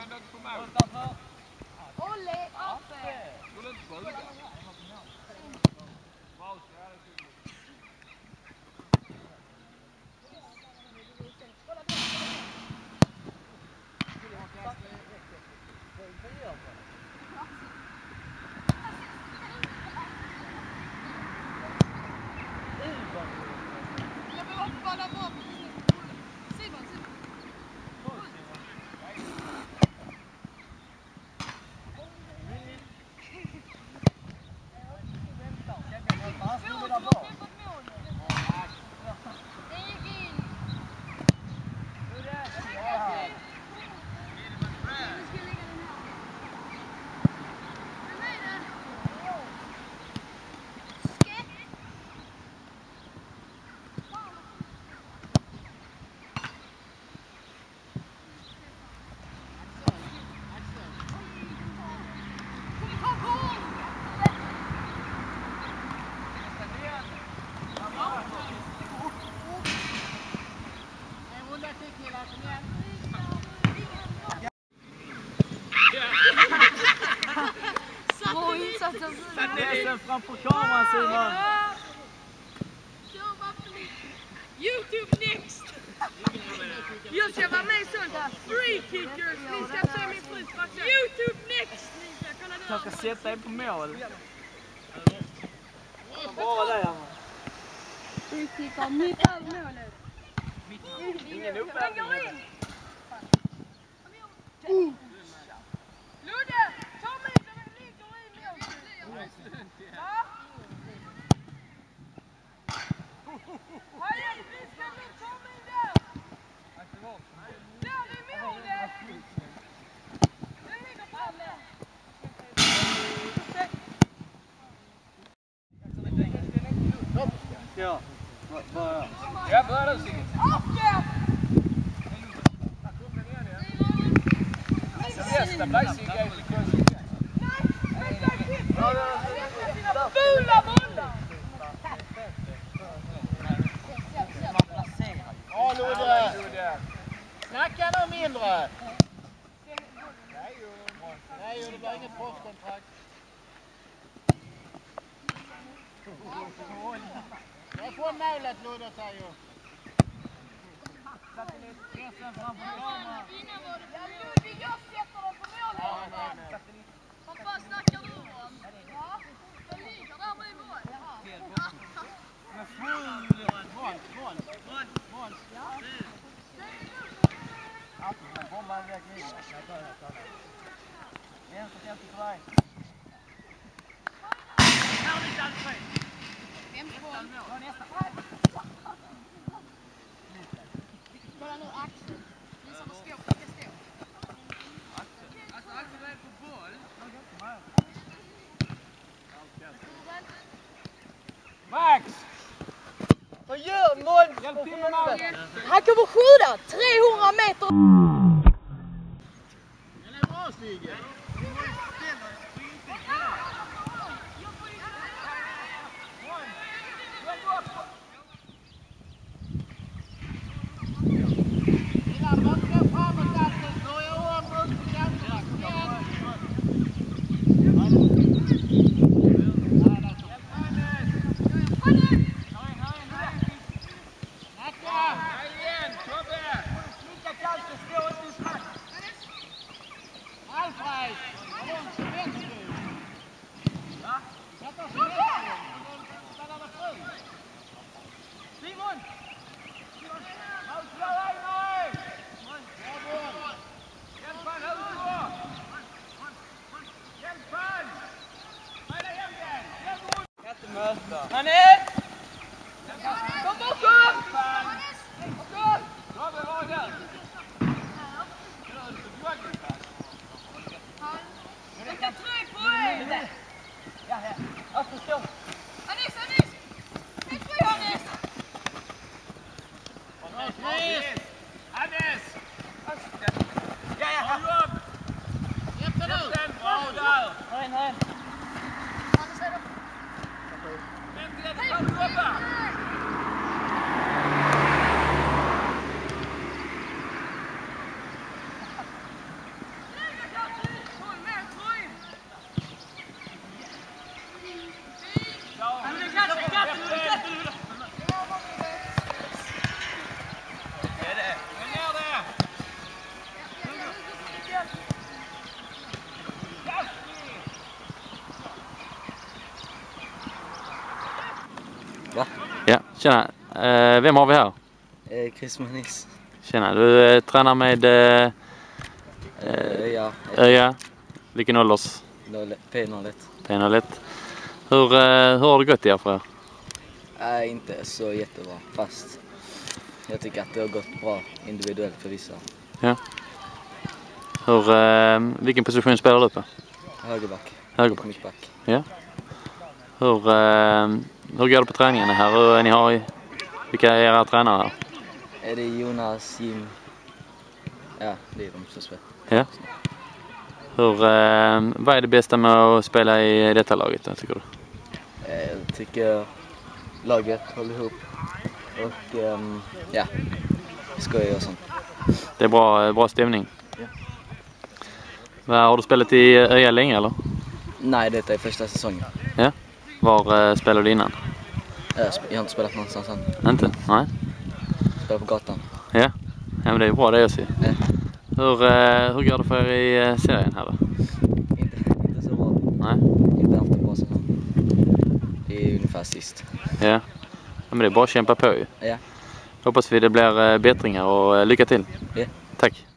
Olle, Affe! Läsen framför kameran, Simon! YouTube next! Jag ska vara med sånt här. Free kickers! Ni ska se min fru strax. YouTube next! Jag ska sätta er på mål. Bra där, Anna. Free kicker, mitt över målet. Ingen uppvärmning. Ludde! Ta mig så den ligger i målet. Ja? Hajen, vi ska nu ta mig där! Där är målet! Den ligger framme! Ja, börja. Ja, börja du, Sigge. Affe! Nästa plats, Sigge. Fula bollar! Ja, Ludde! Snacka nog mindre! Nej, det blir inget proffskontrakt. Jag får målet, Ludde, säger jag. Läsen framför kameran. Ludde, jag sätter dem på målet! Vad fan snackar du om? Ja, den ligger där med mål. Men full! Mål! Bomban väg in. Vänster på väg. Här har vi inte alls fri. Kolla nu Axel. Visa vad skåp det ska stå. Alltså, Axel är på boll. Max! Vad gör Måns? Hjälp till med Max! Han kommer skjuta 300 meter. Den är bra, Stige. Hannes! Kom bakom! Robbe, var där? Jag ska 3 poäng! Ja, Affe, stå! Hannes! Hej fri Hannes! Hannes! Ja! Bra jobb! Efter nu! Bra där! Här. Hannes är det. Vänta, det kan du jobba! Nej! Tjena, vem har vi här? Chris Manis. Tjena, du tränar med Ja, vilken ålders? P01. P01. Hur har det gått i er för er? Nej, inte så jättebra, fast jag tycker att det har gått bra individuellt för vissa. Ja. Vilken position spelar du på? Högerback. Högerback. Mittback. Ja. Hur går det på träningarna här? Vilka är era tränare här? Är det Jonas, Jim? Ja, det är de som spelar. Ja. Vad är det bästa med att spela i detta laget då, tycker du? Jag tycker laget håller ihop och ja, skojar och sånt. Det är bra stämning. Ja. Har du spelat i ÖIA länge eller? Nej, detta är första säsongen. Ja. Var spelade du innan? Jag har inte spelat någonstans än. Inte? Nej. Jag spelar på gatan. Ja. Ja, men det är bra det också. Ja. Hur går det för er i serien här då? Inte så bra. Nej. Inte haft en bra säsong. Det är ungefär sist. Ja. Men det är bara att kämpa på ju. Ja. Hoppas vi det blir bättringar och lycka till. Ja. Tack.